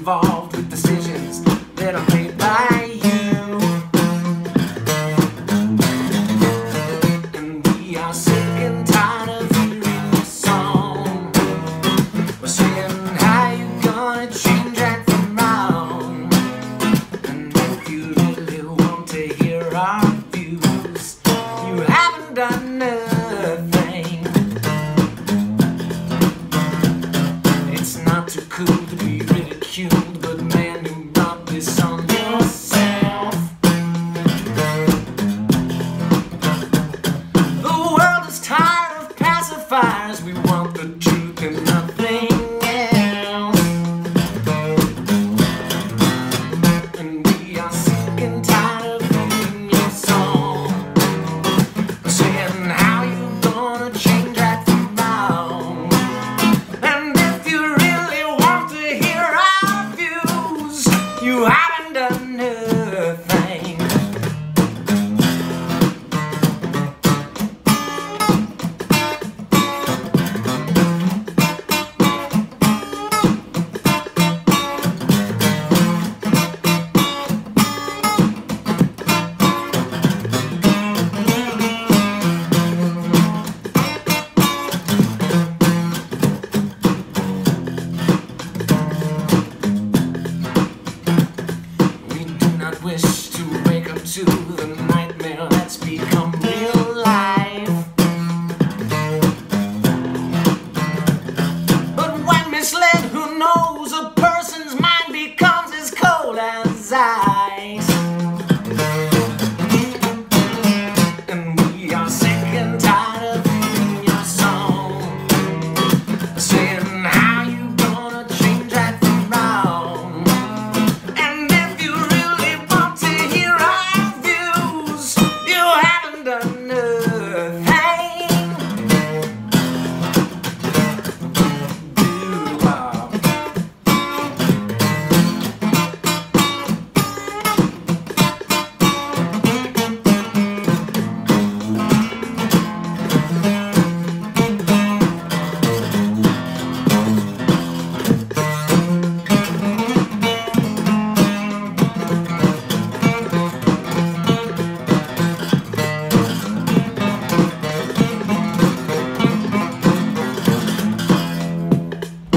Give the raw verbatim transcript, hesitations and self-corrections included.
involved with decisions that are made by you. And we are sick and tired of hearing this song. We're saying how you gonna change right from wrong. And if you really want to hear our views, you haven't done nothing. It's not too cool to be ridiculed, but man, you brought this on yourself. The world is tired of pacifiers. We want the truth and nothing else. And we are sick and tired of hearing your song, saying how you gonna change right from wrong. And if you really want to hear our views, you haven't done nothing. Wish to wake up to the nightmare that's become real life. But when misled, who knows, a person's mind becomes as cold as ice.